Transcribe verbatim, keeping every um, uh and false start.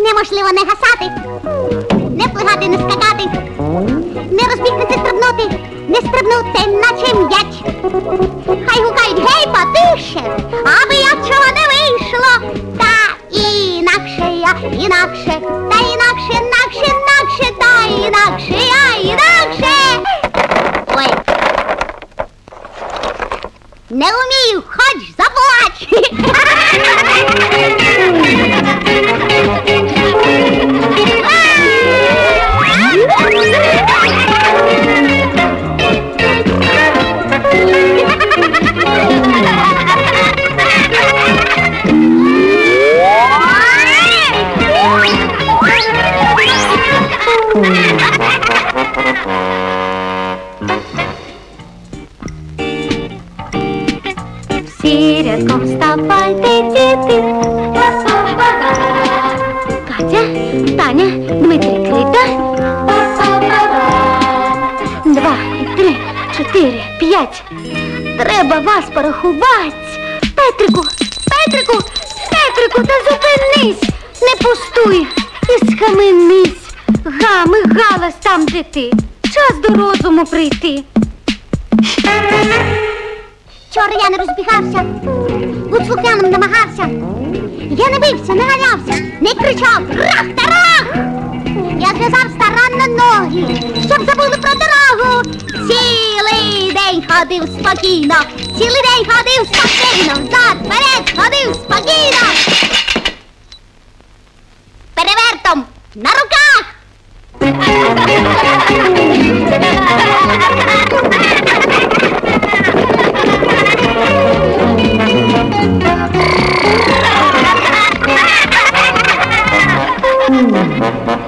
Неможливо не гасати, не плигати, не скакати, не розбігтися, стрибнути, не стрибнути, наче м'яч. Хай гукають, гей, потише, аби я чого не вийшло. Та інакше я, інакше, та інакше, інакше, інакше, та інакше я, інакше. Ой. Не вмію, хоч заплач. Всі рядком вставайте, діти. Катя, Таня, Дмитрик, Рита. Два, три, чотири, п'ять. Треба вас порахувати. Петрику, Петрику, Петрику, та зупинись. Не пустуй і схаменись. Гами, галас там, де ти. Час до розуму прийти. Вчора я не розбігався, будь слухняним намагався. Я не бився, не галявся, не кричав рах та рах. Я зв'язав старанно ноги, щоб забули про дорогу. Цілий день ходив спокійно, цілий день ходив спокійно, взад, вперед ходив спокійно. Перевертом на руках. Thank you.